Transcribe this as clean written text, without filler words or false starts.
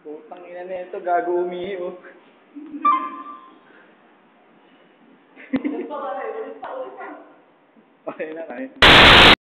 Putang ina na ito, gago umihi, oh. Okay na, kain.